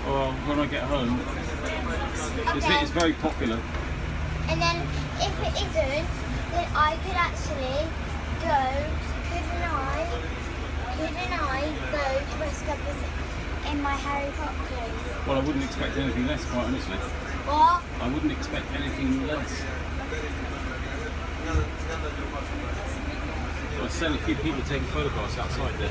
Or when I get home. Okay. It's very popular. And then if it isn't, then I could actually go, couldn't I go dressed up as in my Harry Potter clothes? Well, I wouldn't expect anything less, quite honestly. What? I wouldn't expect anything less. I saw a few people taking photographs outside there.